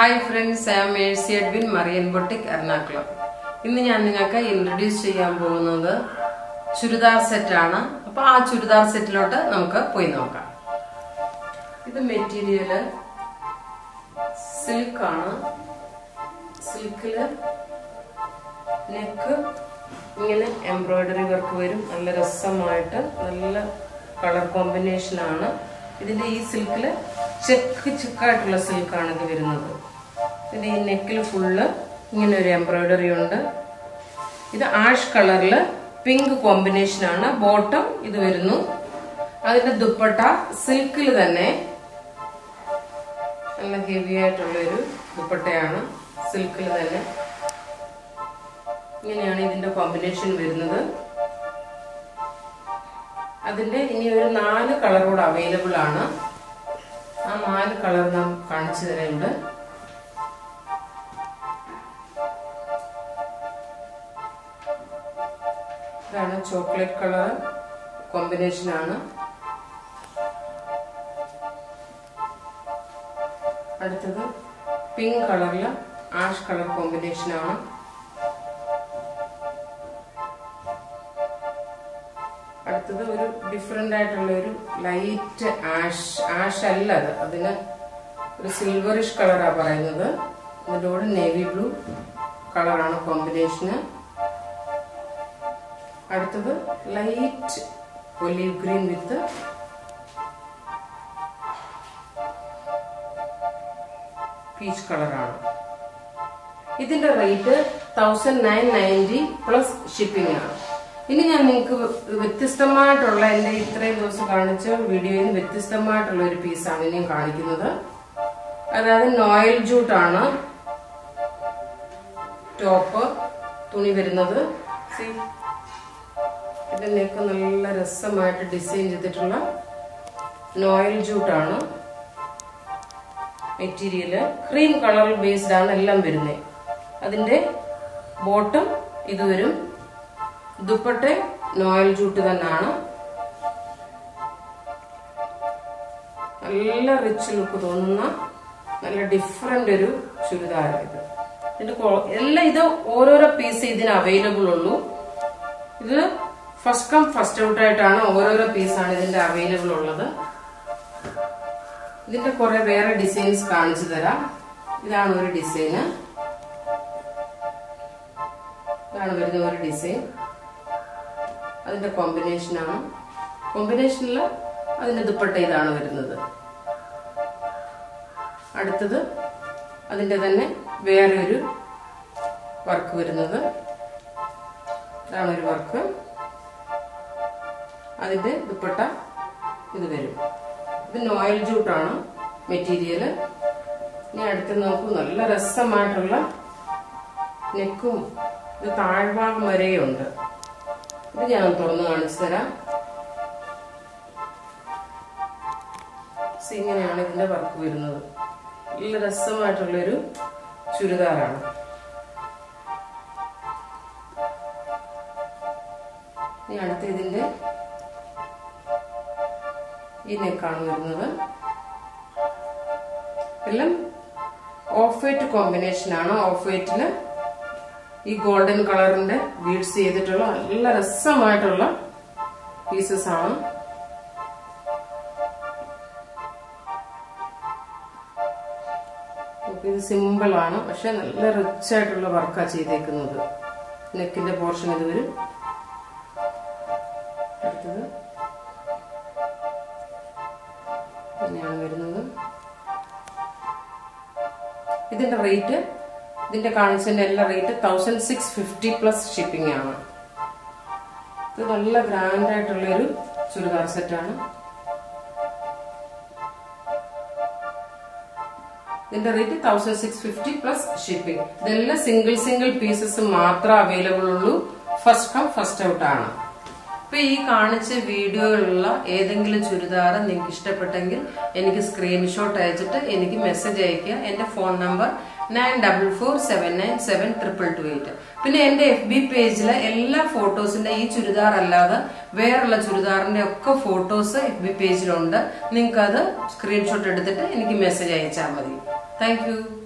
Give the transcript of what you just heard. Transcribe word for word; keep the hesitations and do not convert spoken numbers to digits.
Hi friends, I am Mercy Edwin, Marian Boutique, Ernakulam. ഇന്ന് ഞാൻ നിങ്ങൾക്ക് ഇൻട്രൊഡ്യൂസ് ചെയ്യാൻ പോകുന്നത് ചുരിദാർ സെറ്റ് ആണ്. അപ്പോൾ ആ ചുരിദാർ സെറ്റിലോട്ട് നമുക്ക് പോയി നോക്കാം. ഇത് മെറ്റീരിയൽ സിൽക്ക് ആണ്. സിൽക്കിൽ നെക്ക് ഇങ്ങനെ എംബ്രോയിഡറി വർക്ക് വരും. നല്ല രസമായിട്ട് നല്ല കളർ കോമ്പിനേഷൻ ആണ്. ഇതിന്റെ ഈ സിൽക്കിൽ ചെക്ക് ചെക്കായിട്ടുള്ള സിൽക്കാണ് ഇത് വരുന്നത്. ഇതിന്റെ ഈ നെക്കിൽ ഫുള്ള് ഇങ്ങനെ ഒരു എംബ്രോയിഡറി ഉണ്ട്. ഇത് ആഷ് കളറിൽ പിങ്ക് കോമ്പിനേഷൻ ആണ്. ബോട്ടം ഇത് വരുന്നു. അതിന്റെ ദുപ്പട്ട സിൽക്കിൽ തന്നെ നല്ല ഹെവി ആയിട്ടുള്ള ഒരു ദുപ്പട്ടയാണ്. സിൽക്കിൽ തന്നെ ഇങ്ങനെയാണ് ഇതിന്റെ കോമ്പിനേഷൻ വരുന്നത്. അതിന്റെ ഇനി ഒരു നാല് കളർ കൂടെ അവൈലബിൾ ആണ്. ആ നാല് കളർ നാം കാണിച്ചു തരുന്നുണ്ട്. ഇതാണ് ചോക്ലേറ്റ് കളർ കോമ്പിനേഷൻ ആണ്. അടുത്തത് പിങ്ക് കളറില് ആഷ് കളർ കോമ്പിനേഷൻ ആണ്. അടുത്തത് ഒരു ഡിഫറെന്റ് ആയിട്ടുള്ള ഒരു ലൈറ്റ് ആഷ് ആഷ് അല്ല അത്, അതിന് ഒരു സിൽവറിഷ് കളറാ പറയുന്നത്. അതിൻ്റെ കൂടെ നേവി ബ്ലൂ കളറാണ് കോമ്പിനേഷന്. അടുത്തത് light olive green with peach കളറാണ്. ഇതിന്റെ rate thousand nine ninety plus shipping ആണ്. ഇനി ഞാൻ നിങ്ങൾക്ക് വ്യത്യസ്തമായിട്ടുള്ള എന്റെ ഇത്രയും ദിവസം കാണിച്ച വീഡിയോയിൽ വ്യത്യസ്തമായിട്ടുള്ള ഒരു പീസാണ് ഇനിയും കാണിക്കുന്നത്. അതായത് നോയൽ ജൂട്ടാണ് ടോപ്പ് തുണി വരുന്നത്. ഇതിന്റെ നെക്ക് നല്ല രസമായിട്ട് ഡിസൈൻ ചെയ്തിട്ടുള്ള നോയൽ ജൂട്ടാണ് മെറ്റീരിയല്. ക്രീം കളർ ബേസ്ഡ് ആണ് എല്ലാം വരുന്നത്. അതിന്റെ ബോട്ടം ഇത് വരും. ദുപ്പട്ട നോയൽ ജൂട്ട് തന്നെയാണ്. നല്ല റിച്ച് ലുക്ക് തോന്നുന്ന നല്ല ഡിഫറെന്റ് ഒരു ചുരിദാർ ഇത്. ഇതിന്റെ എല്ലാം ഇത് ഓരോരോ പീസ് ഇതിന് അവൈലബിൾ ഉള്ളൂ. ഇത് ഫസ്റ്റ് കം ഫസ്റ്റ് ഔട്ട് ആയിട്ടാണ് ഓരോരോ പീസാണ് ഇതിന്റെ അവൈലബിൾ ഉള്ളത്. ഇതിന്റെ കുറെ വേറെ ഡിസൈൻസ് കാണിച്ചു തരാം. ഇതാണ് ഒരു ഡിസൈന്. ഇതാണ് വരുന്ന ഒരു ഡിസൈൻ. അതിന്റെ കോമ്പിനേഷനാണ്. കോമ്പിനേഷനിൽ അതിന്റെ ദുപ്പട്ട ഇതാണ് വരുന്നത്. അടുത്തത് അതിന്റെ തന്നെ വേറെ ഒരു വർക്ക് വരുന്നത്. ഇതാണ് ഒരു വർക്ക്. അതിന്റെ ദുപ്പട്ട ഇത് വരും. ഇത് നോയൽ ജൂട്ടാണ് മെറ്റീരിയല്. ഇനി അടുത്ത് നോക്കൂ, നല്ല രസമായിട്ടുള്ള നെക്കും ഇത് താഴ്ഭാഗം വരെയുണ്ട്. ഇത് ഞാൻ തുറന്ന് കാണിച്ചു തരാം. ഇങ്ങനെയാണ് ഇതിന്റെ വർക്ക് വരുന്നത്. നല്ല രസമായിട്ടുള്ളൊരു ചുരിദാറാണ്. ഇനി അടുത്ത ഇതിന്റെ ഈ നെക്കാണ് വരുന്നത്. എല്ലാം ഓഫ് വൈറ്റ് കോമ്പിനേഷൻ ആണ്. ഓഫ് വൈറ്റില് ഈ ഗോൾഡൻ കളറിന്റെ ബീഡ്സ് ചെയ്തിട്ടുള്ള നല്ല രസമായിട്ടുള്ള പീസസ് ആണ്. ഇത് സിമ്പിൾ ആണ്, പക്ഷെ നല്ല റിച്ച് ആയിട്ടുള്ള വർക്കാണ് ചെയ്തേക്കുന്നത്. നെക്കിന്റെ പോർഷൻ ഇത് വരും. അടുത്തത് ഇങ്ങനെയാണ് വരുന്നത്. ഇതിന്റെ റേറ്റ് ഇതിന്റെ കാണിച്ചതിന്റെ എല്ലാ rate thousand six fifty plus shipping ആണ്. ഇത് നല്ല ഗ്രാൻഡ് ആയിട്ടുള്ള ഒരു ചുരിദാർ സെറ്റാണ്. ഇതിന്റെ rate thousand six fifty plus shipping. ഇതെല്ലാം സിംഗിൾ സിംഗിൾ പീസസ് മാത്രമേ അവൈലബിൾ ഉള്ളൂ. ഫസ്റ്റ് കം ഫസ്റ്റ് ഔട്ട് ആണ്. ഇപ്പൊ ഈ കാണിച്ച വീഡിയോയിലുള്ള ഏതെങ്കിലും ചുരിദാർ നിങ്ങൾക്ക് ഇഷ്ടപ്പെട്ടെങ്കിൽ എനിക്ക് സ്ക്രീൻഷോട്ട് അയച്ചിട്ട് എനിക്ക് മെസ്സേജ് അയക്കുക. എന്റെ phone number nine double four seven nine seven triple two eight. പിന്നെ എന്റെ എഫ് ബി പേജിലെ എല്ലാ ഫോട്ടോസിന്റെ ഈ ചുരിദാർ അല്ലാതെ വേറുള്ള ചുരിദാറിന്റെ ഒക്കെ ഫോട്ടോസ് എഫ് ബി പേജിലുണ്ട്. നിങ്ങൾക്ക് അത് സ്ക്രീൻഷോട്ട് എടുത്തിട്ട് എനിക്ക് മെസ്സേജ് അയച്ചാൽ മതി. Thank U.